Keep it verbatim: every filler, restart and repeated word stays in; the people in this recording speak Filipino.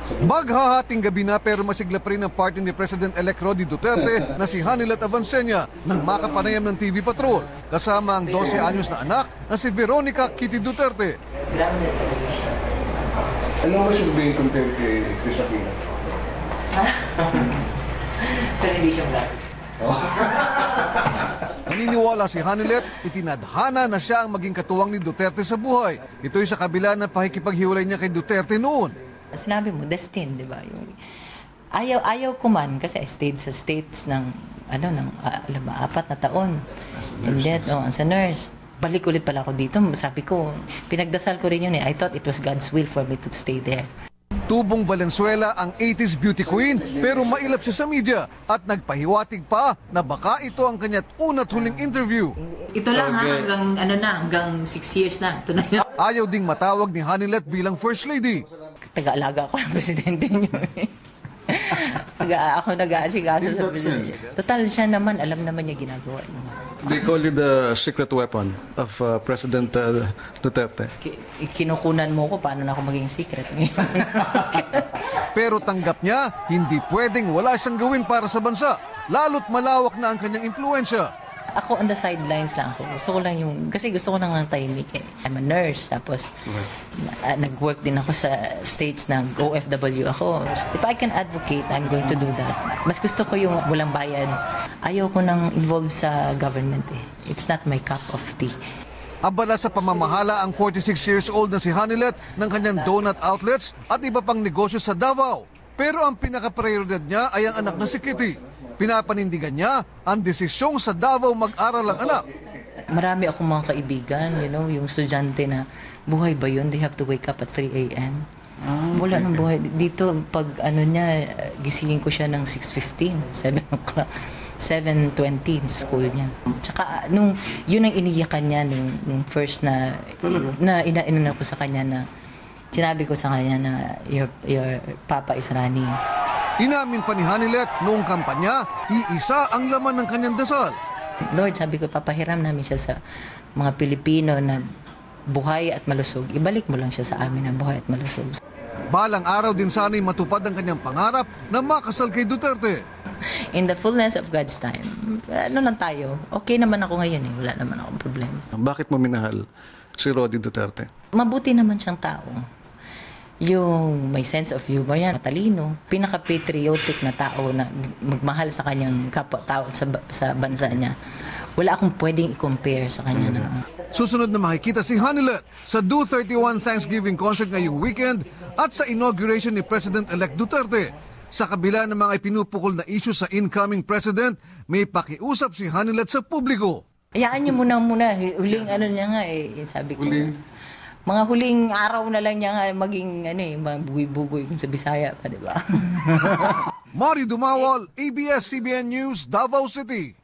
Maghahating gabi na pero masigla pa rin ang party ni President-elect Roddy Duterte na si Hanilet Avancenia ng makapanayam ng T V Patrol kasama ang twelve anyos na anak na si Veronica Kitty Duterte. Ano ba siya being compared kay Chris Aquino? Pero hindi siya black. Naniniwala si Hanilet, itinadhana na siya ang maging katuwang ni Duterte sa buhay. Ito'y sa kabila ng pakikipaghiwalay niya kay Duterte noon. Sinabi mo, destined, di ba? Yung, ayaw, ayaw ko man kasi I stayed sa States ng, ano, ng, uh, alam mo, apat na taon. And then, oh, as a nurse. Balik ulit pala ako dito. Sabi ko, pinagdasal ko rin yun eh. I thought it was God's will for me to stay there. Tubong Valenzuela ang eighties beauty queen pero mailap siya sa media at nagpahiwatig pa na baka ito ang kanya't una't huling interview. Ito lang okay. ha, hanggang ano na, hanggang six years na. Ito na yun. Ayaw ding matawag ni Hanilet bilang First Lady. Taga-alaga ako ng presidente niyo eh. Ako nag-aasikaso sa presidente. Total siya naman, alam naman niya ginagawa niya. They call you the secret weapon of uh, President uh, Duterte. Kinukunan mo ko, paano na ako maging secret? Pero tanggap niya, hindi pwedeng wala siyang gawin para sa bansa, lalo't malawak na ang kanyang impluensya. Ako on the sidelines lang ako. Gusto ko lang yung, kasi gusto ko nang ng tahimik eh. I'm a nurse, tapos uh, nag-work din ako sa States, nag-O F W ako. If I can advocate, I'm going to do that. Mas gusto ko yung walang bayad. Ayaw ko nang involved sa government eh. It's not my cup of tea. Abala sa pamamahala ang forty-six years old na si Hanilet ng kanyang donut outlets at iba pang negosyo sa Davao. Pero ang pinaka-prioridad niya ay ang anak na si Kitty. Pinapanindigan niya ang desisyong sa Davao mag-aral ang anak. Marami akong mga kaibigan, you know, yung estudyante na buhay ba yun? They have to wake up at three A M Ah, wala nang buhay. Dito, pag ano niya, gisingin ko siya ng six fifteen, seven o'clock, seven twenty school niya. Tsaka, nung, yun ang iniyakan niya nung, nung first na, na ina-ina ko sa kanya na, sinabi ko sa kanya na, your, your papa is running. Inamin pa ni Hanilet noong kampanya, iisa ang laman ng kanyang dasal. Lord, sabi ko, papahiram namin siya sa mga Pilipino na buhay at malusog. Ibalik mo lang siya sa amin na buhay at malusog. Balang araw din sana'y matupad ang kanyang pangarap na makasal kay Duterte. In the fullness of God's time, ano lang tayo, okay naman ako ngayon eh, wala naman akong problema. Bakit mo minahal si Roddy Duterte? Mabuti naman siyang tao. Yung may sense of humor yan, matalino, pinaka-patriotic na tao na magmahal sa kanyang kapwa-tao sa, sa bansa niya. Wala akong pwedeng i-compare sa kanya. Na. Susunod na makikita si Hanilet sa Do thirty-one Thanksgiving concert ngayong weekend at sa inauguration ni President-elect Duterte. Sa kabila ng mga ipinupukol na issue sa incoming president, may pakiusap si Hanilet sa publiko. Hayaan niyo muna muna, huling ano niya nga eh, sabi ko. Huling? Mga huling araw na lang niya nga maging ano eh, bugoy-bugoy kung sa Bisaya pa, di ba? Mari Dumawal, A B S C B N News, Davao City.